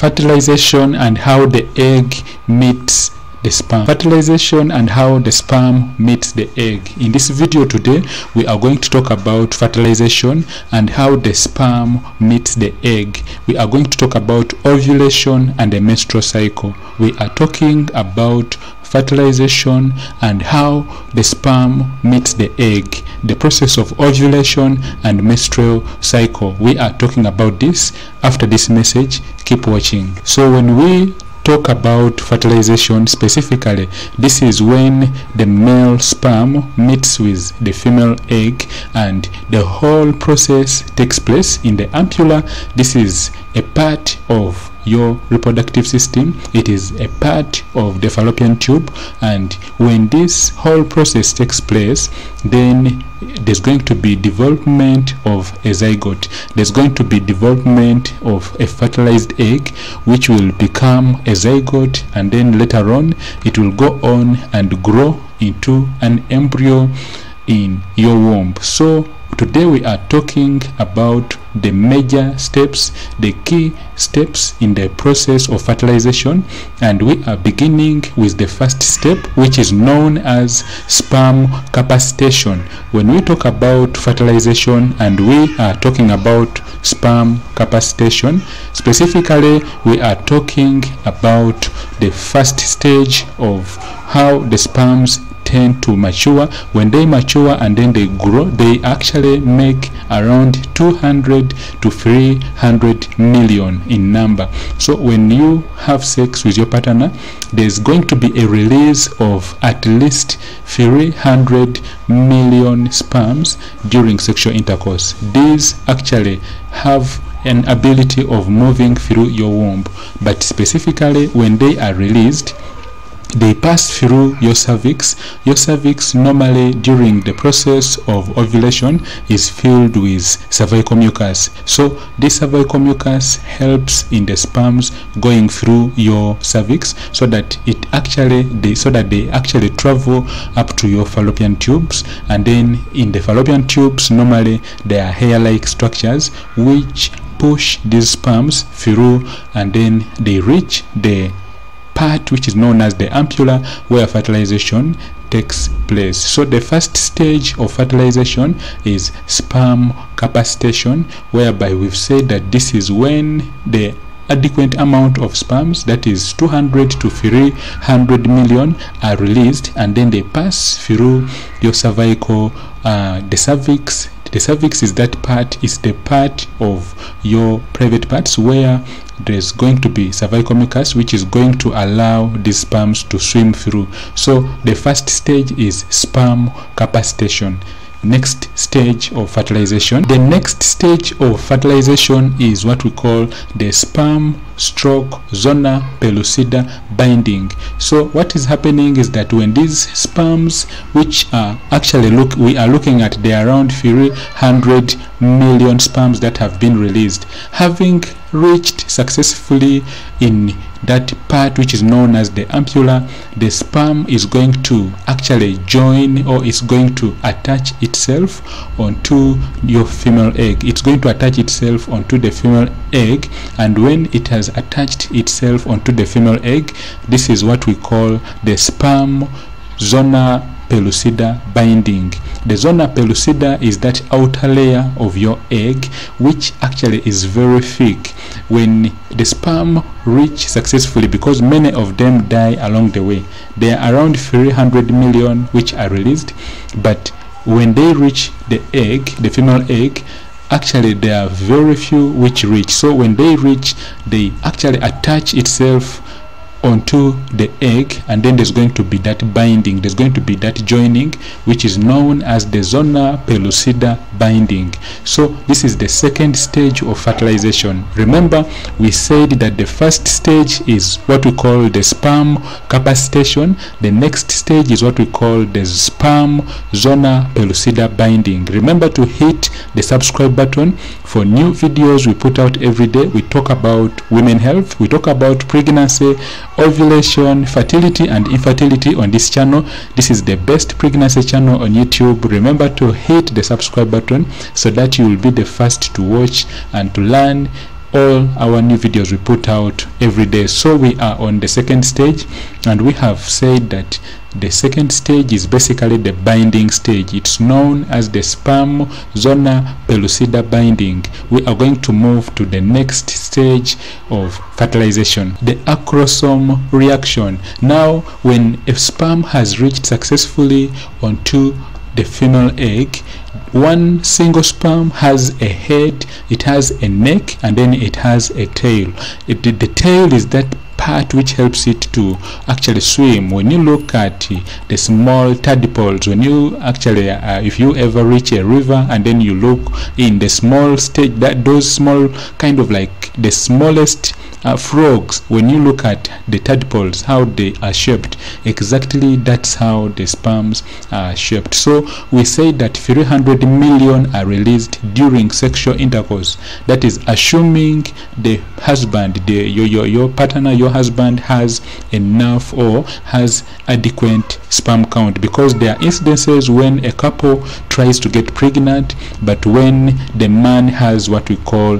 fertilization and how the egg meets the sperm. Fertilization and how the sperm meets the egg. In this video today, we are going to talk about fertilization and how the sperm meets the egg. We are going to talk about ovulation and the menstrual cycle. We are talking about fertilization and how the sperm meets the egg, the process of ovulation and menstrual cycle. We are talking about this after this message. Keep watching. So when we talk about fertilization specifically, this is when the male sperm meets with the female egg and the whole process takes place in the ampulla. This is a part of your reproductive system. It is a part of the fallopian tube, and when this whole process takes place, then there's going to be development of a zygote. There's going to be development of a fertilized egg, which will become a zygote, and then later on it will go on and grow into an embryo in your womb. So today we are talking about the major steps, the key steps in the process of fertilization, and we are beginning with the first step, which is known as sperm capacitation. When we talk about fertilization and we are talking about sperm capacitation, specifically we are talking about the first stage of how the sperms tend to mature. When they mature and then they grow, they actually make around 200 to 300 million in number. So when you have sex with your partner, there's going to be a release of at least 300 million sperms during sexual intercourse. These actually have an ability of moving through your womb, but specifically when they are released, they pass through your cervix. Your cervix normally during the process of ovulation is filled with cervical mucus. So this cervical mucus helps in the sperms going through your cervix so that they actually travel up to your fallopian tubes, and then in the fallopian tubes normally there are hair-like structures which push these sperms through, and then they reach the part which is known as the ampulla, where fertilization takes place. So the first stage of fertilization is sperm capacitation, whereby we've said that this is when the adequate amount of sperms, that is 200 to 300 million, are released, and then they pass through your cervical, the cervix. The cervix is that part, is the part of your private parts where there's going to be cervical mucus, which is going to allow these sperms to swim through. So the first stage is sperm capacitation. Next stage of fertilization. The next stage of fertilization is what we call the sperm stroke Zona Pellucida binding. So what is happening is that when these sperms, which are actually we are looking at, they are around 300 million sperms that have been released, having reached successfully in that part which is known as the ampulla, the sperm is going to actually join, or is going to attach itself onto your female egg. It's going to attach itself onto the female egg, and when it has attached itself onto the female egg, this is what we call the Spermzona Pellucida binding. The Zona Pellucida is that outer layer of your egg, which actually is very thick. When the sperm reach successfully, because many of them die along the way, there are around 300 million which are released, but when they reach the egg, the female egg, actually there are very few which reach. So when they reach, they actually attach itself onto the egg, and then there's going to be that binding, there's going to be that joining, which is known as the Zona Pellucida binding. So this is the second stage of fertilization. Remember, we said that the first stage is what we call the sperm capacitation. The next stage is what we call the Spermzona Pellucida binding. Remember to hit the subscribe button for new videos we put out every day. We talk about women health, we talk about pregnancy, ovulation, fertility and infertility on this channel. This is the best pregnancy channel on YouTube. Remember to hit the subscribe button so that you will be the first to watch and to learn all our new videos we put out every day. So we are on the second stage, and we have said that the second stage is basically the binding stage. It's known as the Spermzona Pellucida binding. We are going to move to the next stage of fertilization, the acrosome reaction. Now, when a sperm has reached successfully onto the female egg, one single sperm has a head, it has a neck, and then it has a tail. The tail is that part which helps it to actually swim. When you look at the small tadpoles, when you actually if you ever reach a river and then you look in the small stage, that those small kind of like the smallest frogs, when you look at the tadpoles, how they are shaped, exactly that's how the sperms are shaped. So we say that 300 million are released during sexual intercourse. That is assuming the husband, your partner, your husband has enough or has adequate sperm count, because there are incidences when a couple tries to get pregnant, but when the man has what we call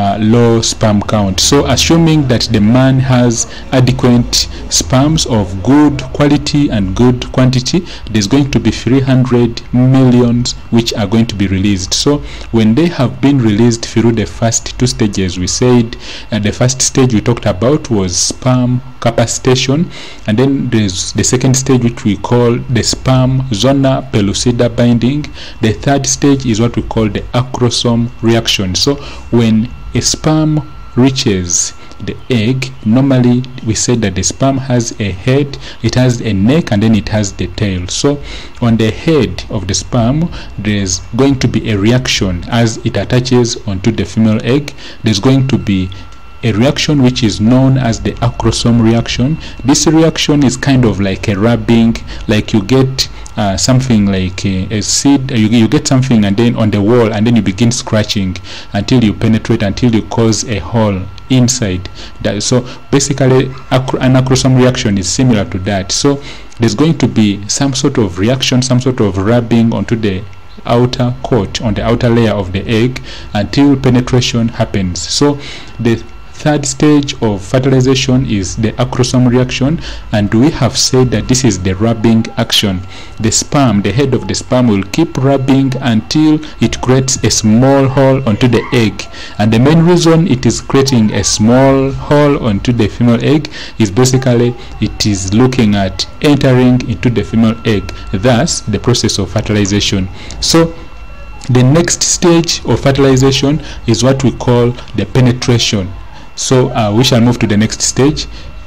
low sperm count. So assuming that the man has adequate sperms of good quality and good quantity, there's going to be 300 millions which are going to be released. So when they have been released through the first two stages, we said the first stage we talked about was sperm capacitation, and then there's the second stage which we call the Spermzona Pellucida binding. The third stage is what we call the acrosome reaction. So when a sperm reaches the egg, normally we said that the sperm has a head, it has a neck, and then it has the tail. So on the head of the sperm, there's going to be a reaction as it attaches onto the female egg. There's going to be a reaction which is known as the acrosome reaction. This reaction is kind of like a rubbing, like you get something like a seed, you get something and then on the wall, and then you begin scratching until you penetrate, until you cause a hole inside that. So basically an acrosome reaction is similar to that. So there's going to be some sort of reaction, some sort of rubbing onto the outer coat, on the outer layer of the egg, until penetration happens. So the third stage of fertilization is the acrosome reaction, and we have said that this is the rubbing action. The sperm, the head of the sperm, will keep rubbing until it creates a small hole onto the egg. And the main reason it is creating a small hole onto the female egg is basically it is looking at entering into the female egg, thus the process of fertilization. So the next stage of fertilization is what we call the penetration. So we shall move to the next stage.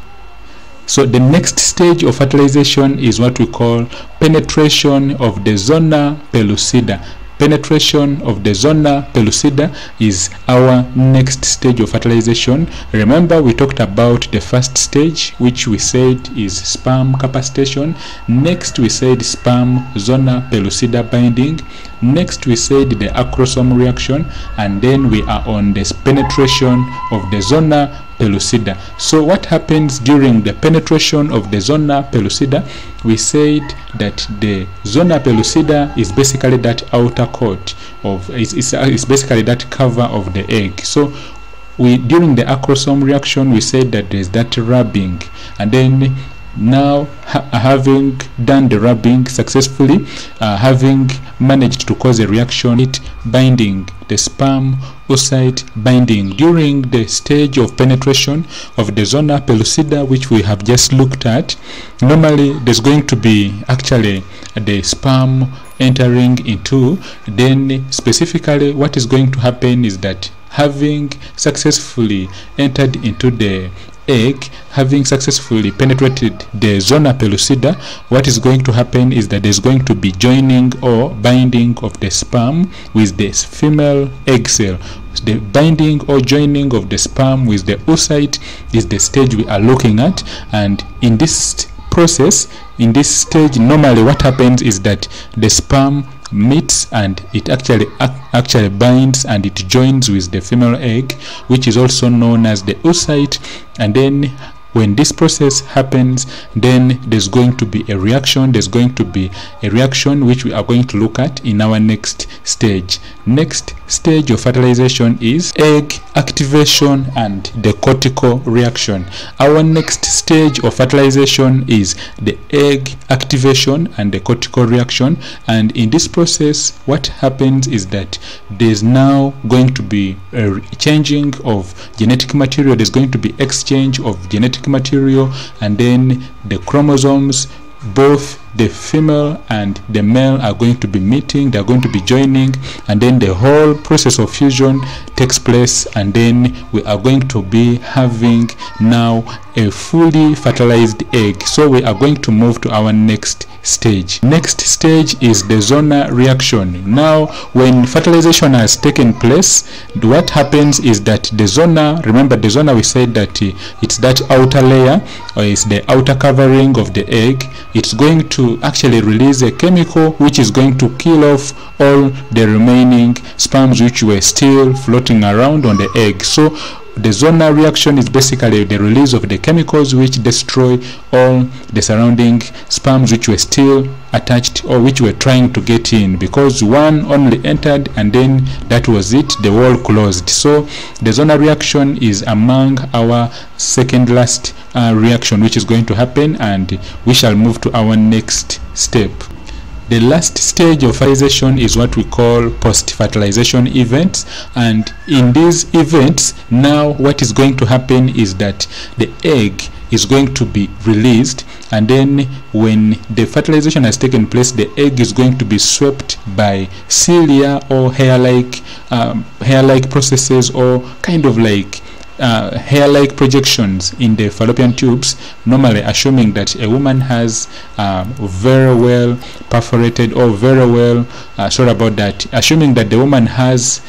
So the next stage of fertilization is what we call penetration of the Zona Pellucida. Penetration of the Zona Pellucida is our next stage of fertilization. Remember, we talked about the first stage, which we said is sperm capacitation. Next we said Spermzona Pellucida binding. Next we said the acrosome reaction, and then we are on this penetration of the Zona Pellucida. So what happens during the penetration of the Zona Pellucida? We said that the Zona Pellucida is basically that outer coat of, it's basically that cover of the egg. So during the acrosome reaction, we said that there's that rubbing, and then now having done the rubbing successfully, having managed to cause a reaction, it binding, the sperm oocyte binding. During the stage of penetration of the Zona Pellucida, which we have just looked at, normally there's going to be actually the sperm entering into, then specifically what is going to happen is that having successfully entered into the egg, having successfully penetrated the Zona Pellucida, what is going to happen is that there's going to be joining or binding of the sperm with the female egg cell. The binding or joining of the sperm with the oocyte is the stage we are looking at, and in this process, in this stage, normally what happens is that the sperm meets and it actually binds and it joins with the female egg, which is also known as the oocyte, and then when this process happens, then there's going to be a reaction. There's going to be a reaction which we are going to look at in our next stage. Next stage of fertilization is egg activation and the cortical reaction. Our next stage of fertilization is the egg activation and the cortical reaction, and in this process what happens is that there's now going to be a changing of genetic material. There's going to be exchange of genetic material, and then the chromosomes, both the female and the male, are going to be meeting, they're going to be joining, and then the whole process of fusion takes place, and then we are going to be having now a fully fertilized egg. So we are going to move to our next stage. Next stage is the Zona reaction. Now when fertilization has taken place, what happens is that the Zona, remember the Zona, we said that it's that outer layer, or it's the outer covering of the egg. It's going to actually release a chemical which is going to kill off all the remaining sperms which were still floating around on the egg. So the Zona reaction is basically the release of the chemicals which destroy all the surrounding sperms which were still attached or which were trying to get in, because one only entered and then that was it, the wall closed. So the Zona reaction is among our second last reaction which is going to happen, and we shall move to our next step. The last stage of fertilization is what we call post-fertilization events, and in these events now what is going to happen is that the egg is going to be released, and then when the fertilization has taken place, the egg is going to be swept by cilia or hair-like processes, or kind of like hair-like projections in the fallopian tubes, normally assuming that a woman has very well perforated, or very well assuming that the woman has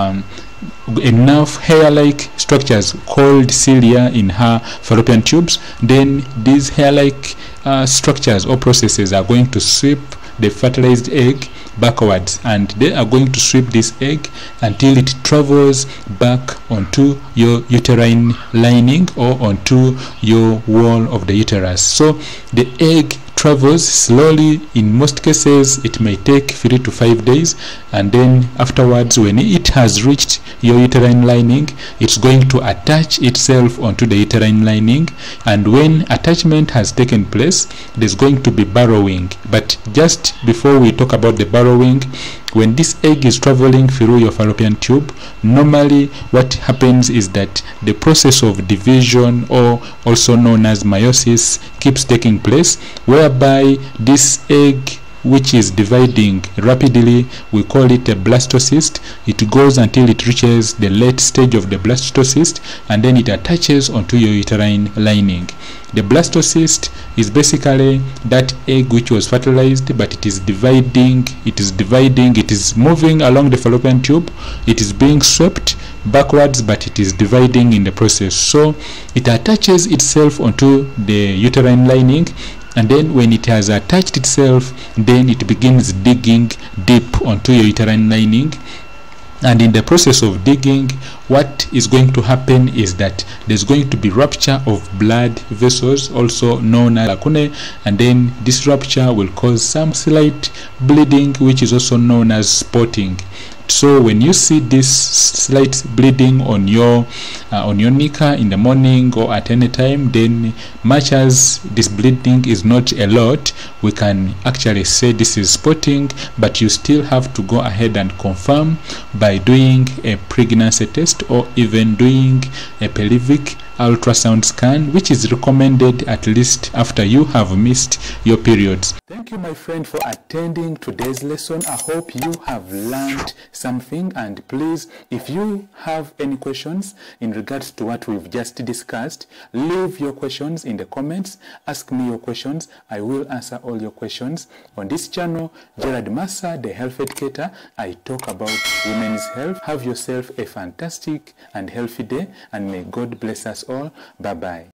enough hair-like structures called cilia in her fallopian tubes, then these hair-like structures or processes are going to sweep the fertilized egg backwards, and they are going to sweep this egg until it travels back onto your uterine lining or onto your wall of the uterus. So the egg travels slowly. In most cases it may take 3 to 5 days, and then afterwards, when it has reached your uterine lining, it's going to attach itself onto the uterine lining, and when attachment has taken place, there's going to be burrowing. But just before we talk about the burrowing, when this egg is traveling through your fallopian tube, normally what happens is that the process of division, or also known as meiosis, keeps taking place, whereby this egg, which is dividing rapidly, we call it a blastocyst. It goes until it reaches the late stage of the blastocyst, and then it attaches onto your uterine lining. The blastocyst is basically that egg which was fertilized, but it is dividing, it is moving along the fallopian tube, it is being swept backwards, but it is dividing in the process. So it attaches itself onto the uterine lining, and then when it has attached itself, then it begins digging deep onto your uterine lining. And in the process of digging, what is going to happen is that there's going to be rupture of blood vessels, also known as lacunae, and then this rupture will cause some slight bleeding, which is also known as spotting. So when you see this slight bleeding on your knika in the morning or at any time, then much as this bleeding is not a lot, we can actually say this is spotting, but you still have to go ahead and confirm by doing a pregnancy test, or even doing a pelvic ultrasound scan, which is recommended at least after you have missed your periods. Thank you, my friend, for attending today's lesson. I hope you have learned something, and please, if you have any questions in regards to what we've just discussed, leave your questions in the comments. Ask me your questions. I will answer all your questions. On this channel, Gerald Massa, the Health Educator, I talk about women's health. Have yourself a fantastic and healthy day, and may God bless us all. Bye bye.